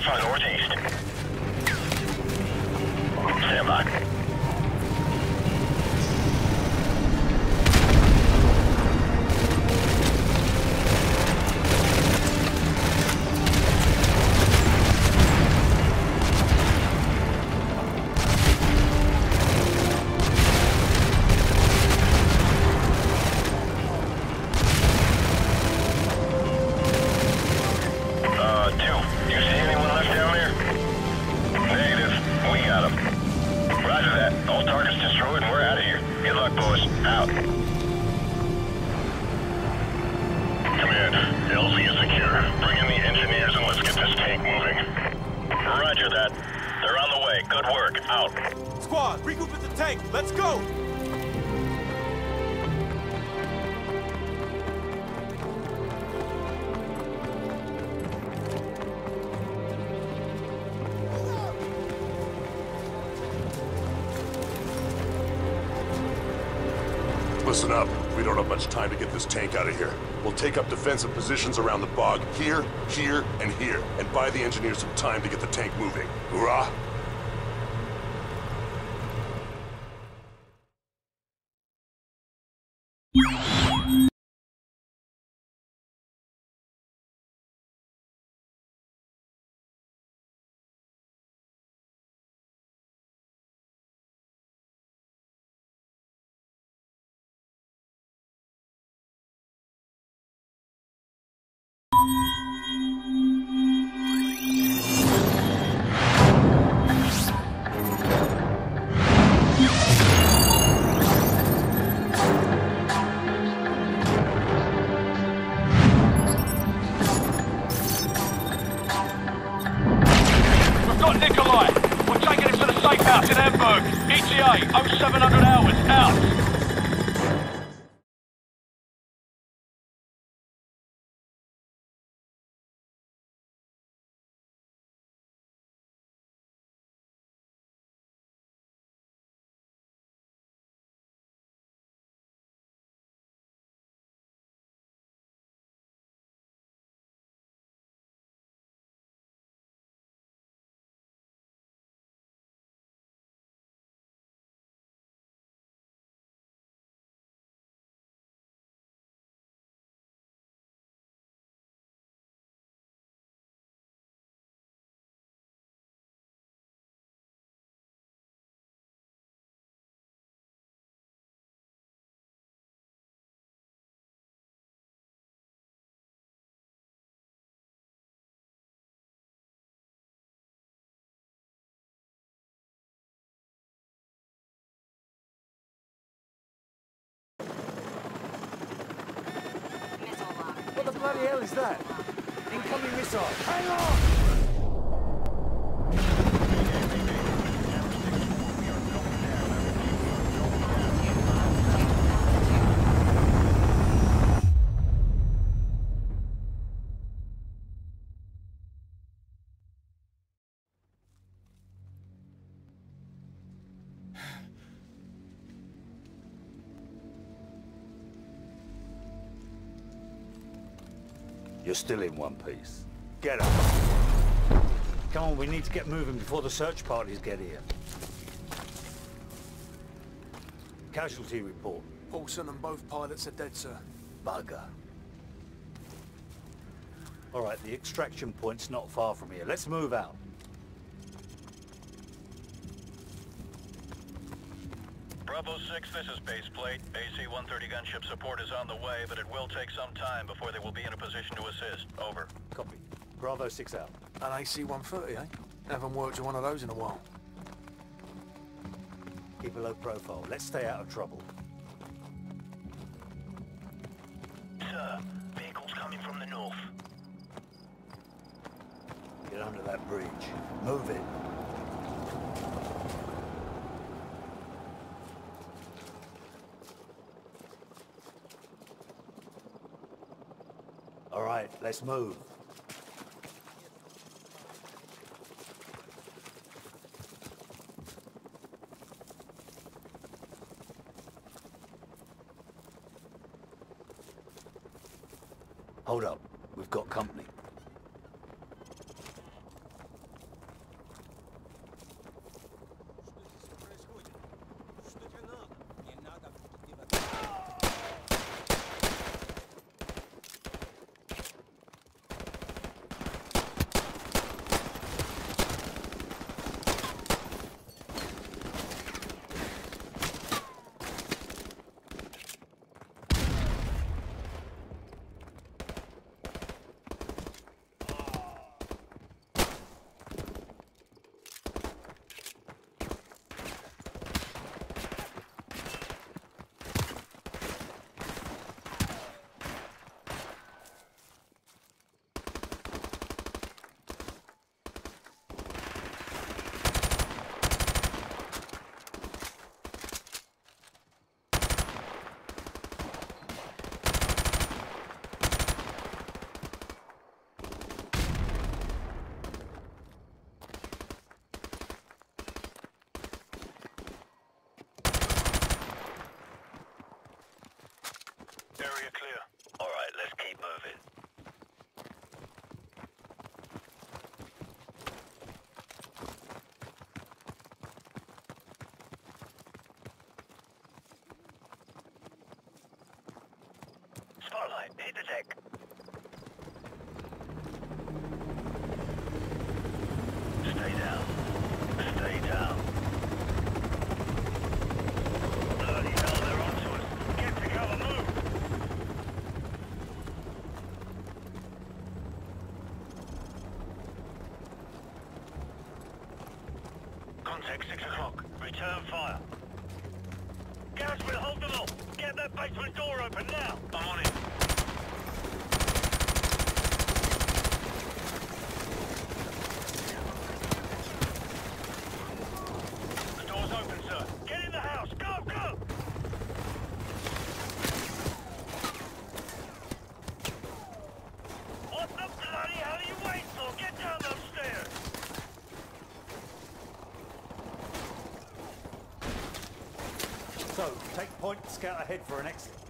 Shots from the northeast. Stand by. Squad, regroup at the tank. Let's go! Listen up. We don't have much time to get this tank out of here. We'll take up defensive positions around the bog. Here, here, and here. And buy the engineers some time to get the tank moving. Hoorah! ETA 0700 hours, out. What the bloody hell is that? Incoming missile. Hang on! You're still in one piece. Get up. Come on, we need to get moving before the search parties get here. Casualty report. Paulson and both pilots are dead, sir. Bugger. All right, the extraction point's not far from here. Let's move out. Bravo 6, this is baseplate. AC-130 gunship support is on the way, but it will take some time before they will be in a position to assist. Over. Copy. Bravo 6 out. An AC-130, eh? Haven't worked with one of those in a while. Keep a low profile. Let's stay out of trouble. Sir, vehicles coming from the north. Get under that bridge. Move it. All right, let's move. Hold up, we've got company. So, take point, scout ahead for an exit.